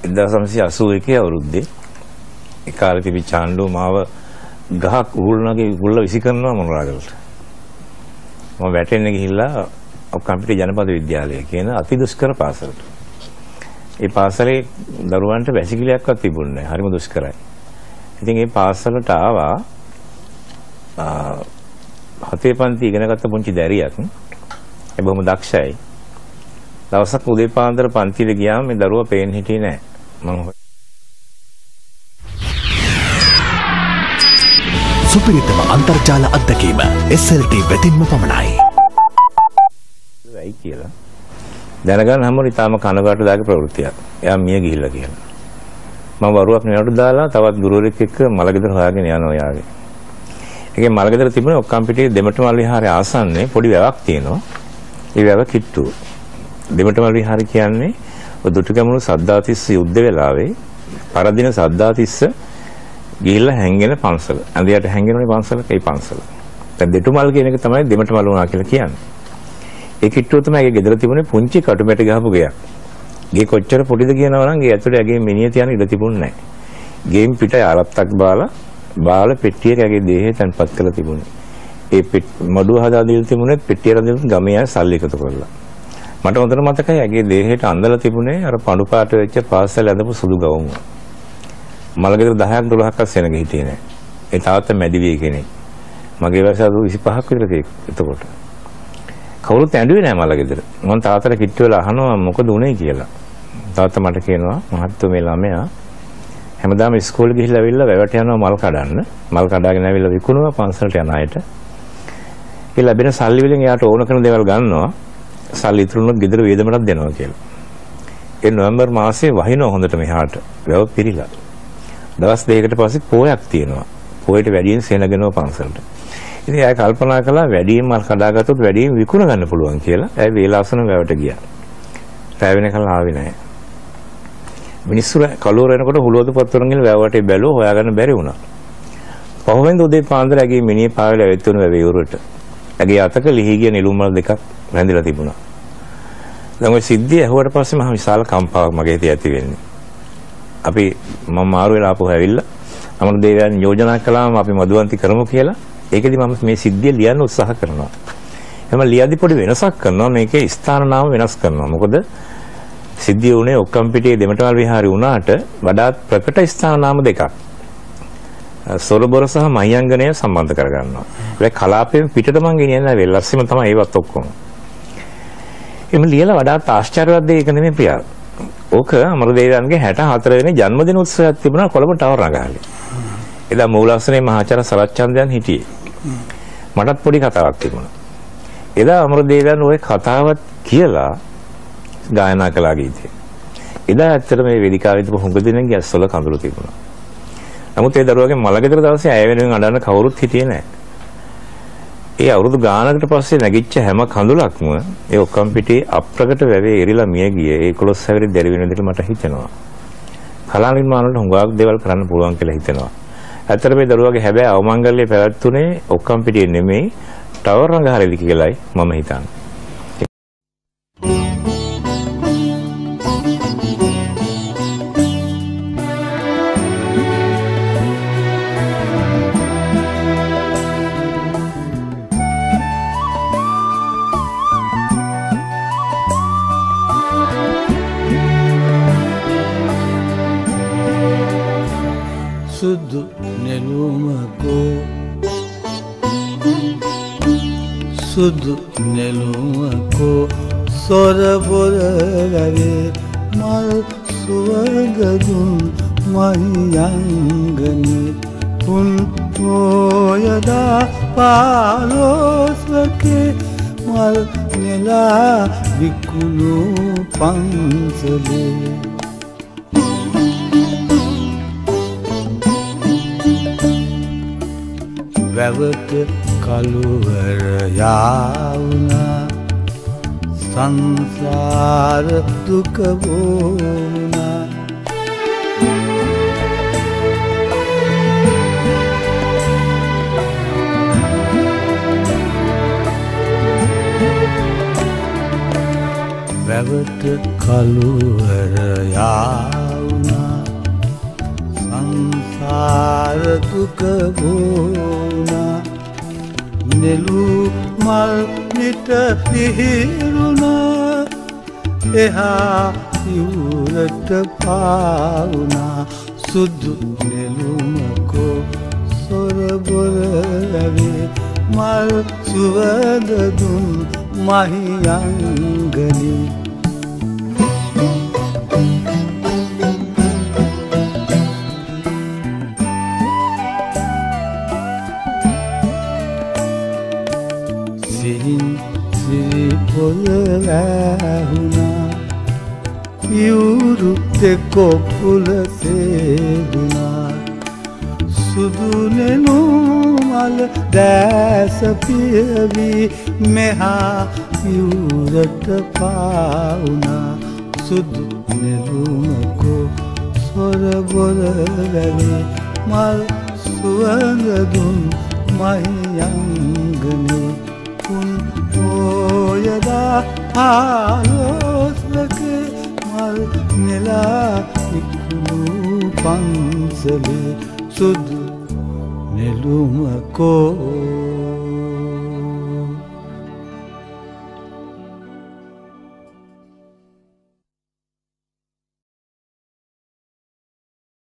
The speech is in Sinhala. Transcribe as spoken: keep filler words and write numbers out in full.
එක්දාස් නවසිය අසූ එකේ අවුරුද්දේ ඒ කාලේ තිබිච්ච ආණ්ඩුව මාව ගහක් උගුල්නගේ උගුල්ල විසි කරනවා මොනරාගලට. මම වැටෙන්න ගිහිල්ලා ඔක්කම්පිටි ජනපද විද්‍යාලය කියන අති දුෂ්කර පාසලට. ඒ පාසලේ දරුවන්ට වැසිකිළියක්වත් තිබුණේ නැහැ. හරිම දුෂ්කරයි. ඉතින් ඒ පාසලට ආවා හතේ පන්ති ඉගෙනගත්ත පුංචි දැරියක්. ඒ බොහොම දක්ෂයි. දවසක් උදේ පාන්දර පන්තියට ගියාම මේ දරුවා පේන්න හිටියේ නැහැ. මම සුපිරිතම අන්තර්ජාල අත්දැකීම එස් එල් ටී වෙතින්ම පමණයි. වෙයි කියලා. දැනගන්න හැමෝම ඊටාම කනගාටුදායක ප්‍රවෘත්තියක්. එයා මිය ගිහිල්ලා කියලා. මම වරුවක් මෙයාට දාලා තවත් ගුරුවරයෙක් එක්ක මලගෙදර හොයාගෙන යනවා යාගේ. ඒකේ මලගෙදර තිබුණේ ඔක්කම්පිටියේ දෙමටමල් විහාරයේ ආසන්නයේ පොඩි වැවක් තියෙනවා. ඒ වැව කිට්ටුව. දෙමටමල් විහාරය කියන්නේ ඔය දුටුගැමුණු සද්දාතිස්ස යුද්ධ වෙලාවේ පරදින සද්දාතිස්ස ගිහිල්ලා හැංගෙන පන්සල. ඇඳයට හැංගෙනනේ පන්සල. ඒ පන්සල. දැන් දෙටුමල් කියන එක තමයි දෙමටමල් වුණා කියලා කියන්නේ. ඒ කිට්ටුව තමයි ඒකේ ගෙදර තිබුණේ පුංචි කටුමැටි ගහපු ගෙයක්. ගේ කොච්චර පොඩිද කියනවා නම් ගේ ඇතුලේ ඇගේ මිනිහ තියන ඉඩ තිබුණේ නැහැ. ගේම් පිට යාලත්තක් බාලා බාල පෙට්ටියක ඇගේ දේහය තැන්පත් කරලා තිබුණේ. ඒ මඩුව හදා දීලා තිබුණේ පෙට්ටිය රඳින්න ගමේ අය සල්ලි එකතු කරලා. මට හොඳට මතකයි ඇගේ දේහයට අඳලා තිබුණේ අර පඳු පාට වෙච්ච පාසල ඇඳපු සුදු ගවුම. මලගෙදර දහයක් දොළහක්වත් සෙනග හිටියේ නැහැ. ඒ තාත්තා මැදිවිය කෙනෙක්. මගේ වයස අද විසිපහක් විතර එතකොට. කවුරුත් ඇඬුවේ නැහැ මලගෙදර. මම තාත්තට කිට්ටු වෙලා අහනවා මොකද උනේ කියලා. තාත්තා මට කියනවා මහත්තයෝ මේ ළමයා හැමදාම ඉස්කෝලේ ගිහිල්ලා ඇවිල්ලා වැවට යනවා මල් කඩන්න. මල් කඩාගෙන ඇවිල්ලා විකුණනවා පන්සලට යන අයට. ඒ ලැබෙන සල්ලි වලින් එයාට ඕන කරන දේවල් ගන්නවා. සල්ලි ඉතුරුනොත් ගෙදර වේදමටත් දෙනවා කියලා. ඒ නොවැම්බර් මාසේ වහිනවා හොඳට මෙහාට. වැව පිරීලා. දවස් දෙකකට පස්සේ පෝයක් තියෙනවා. පෝයට වැඩියෙන් සෙනගෙනවා පන්සලට. ඉතින් එයා කල්පනා කළා වැඩියෙන් මල් කඩාගත්තොත් වැඩියෙන් විකුණ ගන්න පුළුවන් කියලා. එයා වේලාසන වැවට ගියා. රැ වෙනකල් ආවේ නැහැ. මිනිස්සු කලුවර එනකොට හුලුවද පත්තරන් ගිහලා වැවටේ බැලුවා හොයාගන්න බැරි වුණා. පහුවෙන්ද උදේ පාන්දර ඇගේ මිනිහ පාවෙලා ඇවිත් වුණ වැවේ උරට. ඇගේ අතක ලිහි ගිය නිලුම් මල් දෙකක් රැඳිලා තිබුණා. දැන් ওই සිද්ධිය ඇහුවට පස්සේ මහ විශාල කම්පාවක් මගේ හිතේ ඇති වෙන්නේ. අපි මම මාරු වෙලා ආපහු ඇවිල්ලා අමර දේවයන් යෝජනා කළාම අපි මදුවන්ති කරමු කියලා. ඒකෙදි මම මේ සිද්ධිය ලියන්න උත්සාහ කරනවා. එහම ලියද්දි පොඩි වෙනසක් කරනවා. මේකේ ස්ථාන නාම වෙනස් කරනවා. මොකද සිද්ධිය උනේ ඔක්කම්පිටියේ දෙමටමල් විහාරේ වුණාට වඩාත් ප්‍රකට ස්ථාන නාම දෙකක්. සොරබොර සහ මහියංගනය සම්බන්ධ කරගන්නවා. ඒ කලාපයෙන් පිටට මං ගෙනියන්නේ වෙල්ලස්සෙම තමයි ඒවත් ඔක්කොම. එමෙ ලියලා වඩාත් ආශ්චර්යවත් දෙයක් නෙමෙයි ප්‍රියා. ඕක අමරදේවයන්ගේ හැට හතර වෙනි ජන්මදින උත්සවයක් තිබුණා කොළඹ ටවර් නගාලේ. එදා මූලාසනේ මහාචාර්ය සරච්චන්දයන් හිටියේ. මටත් පොඩි කතාවක් තිබුණා. එදා අමරදේවයන් ওই කතාවත් කියලා ගායනා කළා ගීතය. එදා ඇත්තට මේ වේදිකාවේ තිබු හුඟ දෙනෙක්ගේ ඇස්වල කඳුළු තිබුණා. නමුත් ඒ දරුවගේ මලගෙදර දවසේ ඇය වෙනුවෙන් අඬන කවුරුත් හිටියේ නැහැ. ඒ අවුරුදු ගානකට පස්සේ නැගිච්ච හැම කඳුලක්ම ඒ ඔක්කම්පිටියේ අප්‍රකට වැවේ එරිලා මිය ගියේ ඒකොළොස් හැවිරි දැරි වෙන විදිහට මට හිතෙනවා. කලා නිර්මාණ වලට හුඟක් දේවල් කරන්න පුළුවන් කියලා හිතෙනවා. ඇත්තට මේ දරුවගේ හැබැයි අවමංගල්‍ය පැවැත්තුනේ ඔක්කම්පිටියේ නෙමෙයි ටවර් රංගහරේදී කියලායි මම හිතන්නේ. සුදු නෙළුමකෝ සුදු නෙළුමකෝ සොරබොර රැවේ මල් සුවඳදුන් මහියංගනේ පුන් පෝයදා පාලොස්වකේ මල් නෙලා විකුණු පන්සලේ වැවට කළුවර යාවුනා සංසාර දුක වුණා වැවට කළුවර යාවුනා වුණා සංසාර දුක වුණා නෙළු මල් නිට පිහිරුණා එහා සිවුරට පාවුණා සුදු නෙළුමකෝ සොරබොර ලැබේ මල් සුවඳ දුන් මහියංගනී සිහින් සිරිපොළ වැහුණා යුරු දෙකොපුල සේදුනා සුදු නෙළුමල් දැස පියවි මෙහා යුරට පාවුණා සුදු නෙළුමකෝ සොරබොර වැවේ මල් සුවඳ දුන් මහියංගනේ උන් පෝයදා ආලෝස්වක මල් නෙලා ඉක්ුණු පන්සලේ සුදු නෙළුමකෝ